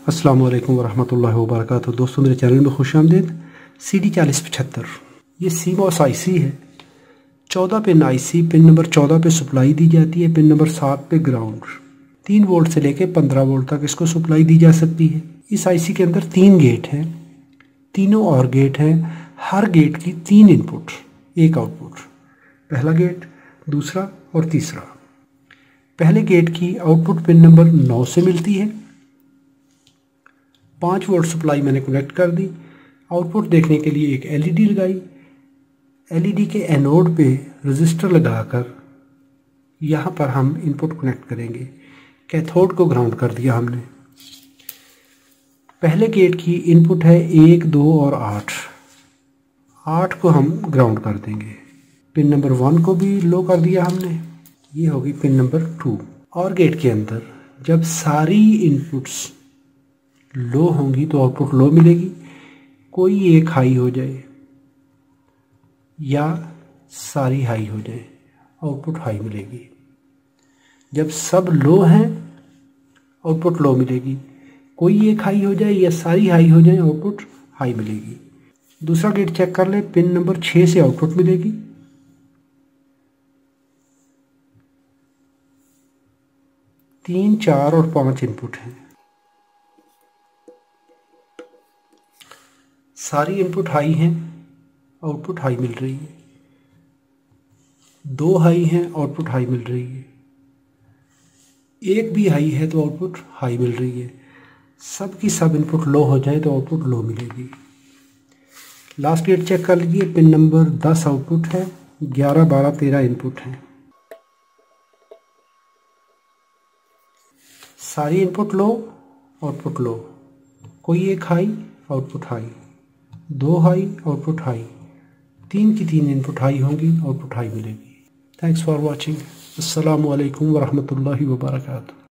अस्सलाम वालेकुम वरहमतुल्लाहि वबरकातुहू। दोस्तों मेरे चैनल में खुश आमदीद। CD4075 ये CMOS IC है। 14 पिन IC, पिन नंबर 14 पे सप्लाई दी जाती है, पिन नंबर 7 पे ग्राउंड। 3 वोल्ट से लेके 15 वोल्ट तक इसको सप्लाई दी जा सकती है। इस IC के अंदर 3 गेट हैं, तीनों और गेट हैं। हर गेट की 3 इनपुट, 1 आउटपुट। पहला गेट, दूसरा और तीसरा। पहले गेट की आउटपुट पिन नंबर 9 से मिलती है। 5 वोल्ट सप्लाई मैंने कनेक्ट कर दी। आउटपुट देखने के लिए एक LED लगाई। LED के एनोड पे रजिस्टर लगाकर यहाँ पर हम इनपुट कनेक्ट करेंगे। कैथोड को ग्राउंड कर दिया हमने। पहले गेट की इनपुट है 1, 2 और 8। 8 को हम ग्राउंड कर देंगे। पिन नंबर 1 को भी लो कर दिया हमने। ये होगी पिन नंबर 2। और गेट के अंदर जब सारी इनपुट्स लो होंगी तो आउटपुट लो मिलेगी। कोई एक हाई हो जाए या सारी हाई हो जाए, आउटपुट हाई मिलेगी। जब सब लो हैं, आउटपुट लो मिलेगी। कोई एक हाई हो जाए या सारी हाई हो जाए, आउटपुट हाई मिलेगी। दूसरा गेट चेक कर ले, पिन नंबर 6 से आउटपुट मिलेगी। 3, 4 और 5 इनपुट हैं। सारी इनपुट हाई हैं, आउटपुट हाई मिल रही है। 2 हाई हैं, आउटपुट हाई मिल रही है। 1 भी हाई है तो आउटपुट हाई मिल रही है। सब की सब इनपुट लो हो जाए तो आउटपुट लो मिलेगी। लास्ट गेट चेक कर लीजिए, पिन नंबर 10 आउटपुट है, 11, 12, 13 इनपुट हैं। सारी इनपुट लो, आउटपुट लो। कोई एक high, output high. 2 high, output high. 3 की 3 इनपुट हाई होंगी, आउटपुट हाई मिलेगी। Thanks for watching. अस्सलामु अलैकुम वरहमतुल्लाहि वबरकातुहू।